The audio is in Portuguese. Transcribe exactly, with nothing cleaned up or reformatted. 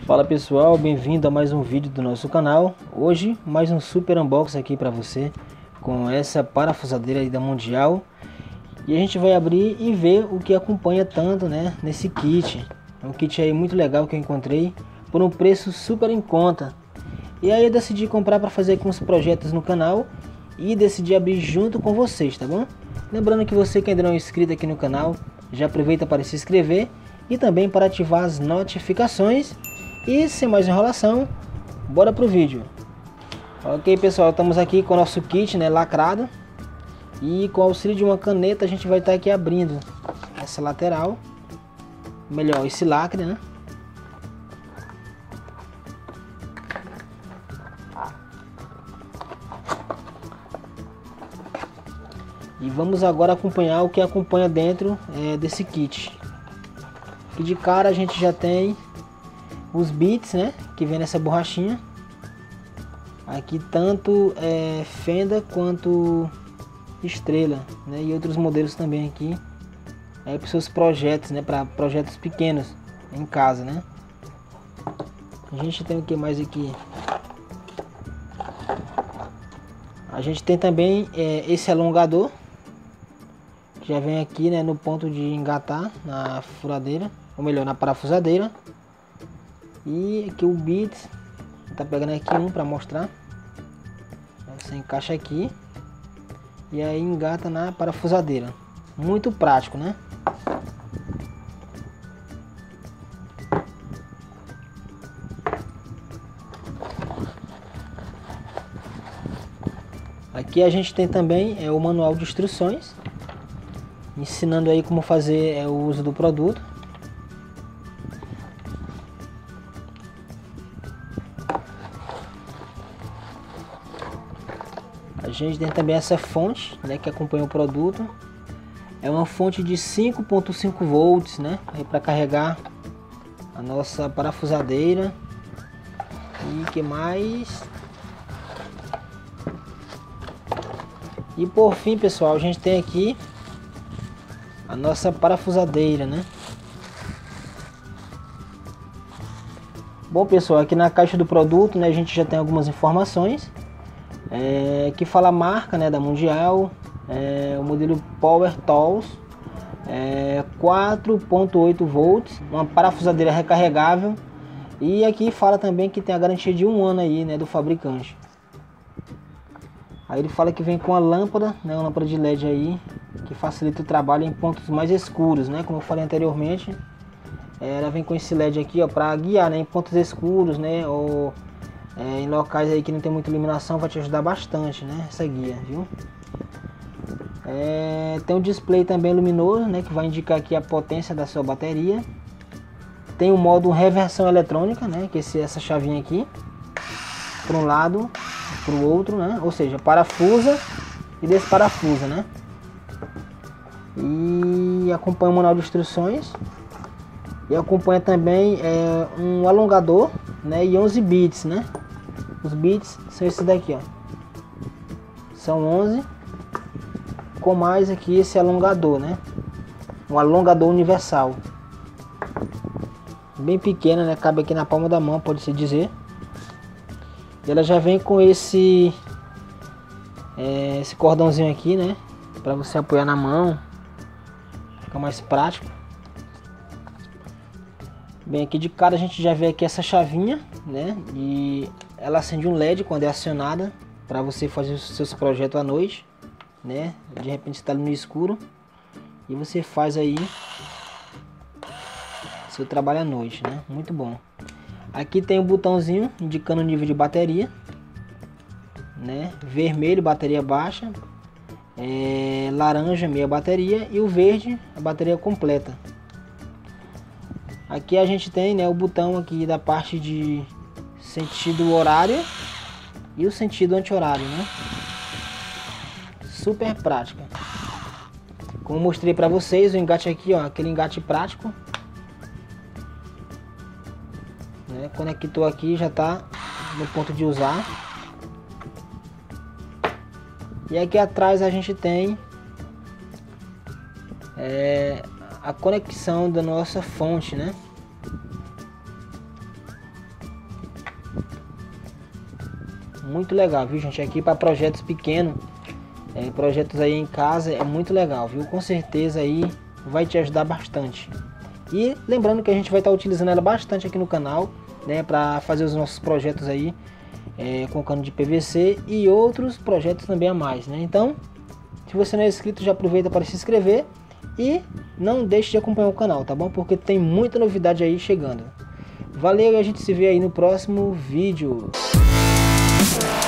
Fala pessoal, bem-vindo a mais um vídeo do nosso canal. Hoje mais um super unboxing aqui para você com essa parafusadeira aí da Mundial. E a gente vai abrir e ver o que acompanha tanto, né, nesse kit. É um kit aí muito legal que eu encontrei por um preço super em conta. E aí eu decidi comprar para fazer aqui uns projetos no canal e decidi abrir junto com vocês, tá bom? Lembrando que você que ainda não é inscrito aqui no canal, já aproveita para se inscrever e também para ativar as notificações. E sem mais enrolação, bora pro vídeo. Ok pessoal, estamos aqui com o nosso kit, né, lacrado. E com o auxílio de uma caneta a gente vai estar aqui abrindo essa lateral. Melhor, esse lacre, né. E vamos agora acompanhar o que acompanha dentro é, desse kit. E de cara a gente já tem os bits, né, que vem nessa borrachinha. Aqui tanto é, fenda quanto estrela, né, e outros modelos também aqui. É para seus projetos, né, para projetos pequenos em casa, né. A gente tem o que mais aqui? A gente tem também é, esse alongador. Já vem aqui, né, no ponto de engatar na furadeira, ou melhor, na parafusadeira. E aqui o bits, tá pegando aqui um para mostrar. Você encaixa aqui e aí engata na parafusadeira. Muito prático, né? Aqui a gente tem também é, o manual de instruções, ensinando aí como fazer é, o uso do produto. A gente tem também essa fonte, né, que acompanha o produto. É uma fonte de cinco ponto cinco volts, né, para carregar a nossa parafusadeira. E que mais? E por fim, pessoal, a gente tem aqui a nossa parafusadeira, né. Bom pessoal, aqui na caixa do produto, né, a gente já tem algumas informações. É, que fala a marca, né, da Mundial, é, o modelo Power Tools, é, quatro ponto oito volts, uma parafusadeira recarregável. E aqui fala também que tem a garantia de um ano aí, né, do fabricante. Aí ele fala que vem com a lâmpada, né, uma lâmpada de L E D aí, que facilita o trabalho em pontos mais escuros, né, como eu falei anteriormente. É, ela vem com esse L E D aqui, ó, para guiar, né, em pontos escuros, né, ou É, em locais aí que não tem muita iluminação, vai te ajudar bastante, né, essa guia, viu? É, tem um display também luminoso, né, que vai indicar aqui a potência da sua bateria. Tem o modo reversão eletrônica, né, que é essa chavinha aqui, para um lado, para o outro, né, ou seja, parafusa e desparafusa, né. E acompanha o manual de instruções. E acompanha também é, um alongador, né, e onze bits, né. Os bits são esses daqui, ó. São onze. Com mais aqui esse alongador, né? Um alongador universal. Bem pequena, né? Cabe aqui na palma da mão, pode-se dizer. E ela já vem com esse é, esse cordãozinho aqui, né? Para você apoiar na mão. Fica mais prático. Bem, aqui de cara a gente já vê aqui essa chavinha, né? E ela acende um L E D quando é acionada para você fazer os seus projetos à noite, né? De repente está no escuro e você faz aí seu trabalho à noite, né? Muito bom. Aqui tem um botãozinho indicando o nível de bateria, né? Vermelho, bateria baixa, é, laranja, meia bateria, e o verde, a bateria completa. Aqui a gente tem, né, o botão aqui da parte de sentido horário e o sentido anti-horário, né? Super prática. Como mostrei para vocês, o engate aqui, ó, aquele engate prático, né? Conectou aqui, já tá no ponto de usar. E aqui atrás a gente tem é, a conexão da nossa fonte, né? muito legal, viu gente? Aqui para projetos pequenos, é, projetos aí em casa, é muito legal, viu? Com certeza aí vai te ajudar bastante. E lembrando que a gente vai estar utilizando ela bastante aqui no canal, né, para fazer os nossos projetos aí é, com cano de P V C e outros projetos também a mais, né? Então, se você não é inscrito, já aproveita para se inscrever e não deixe de acompanhar o canal, tá bom? Porque tem muita novidade aí chegando. Valeu e a gente se vê aí no próximo vídeo.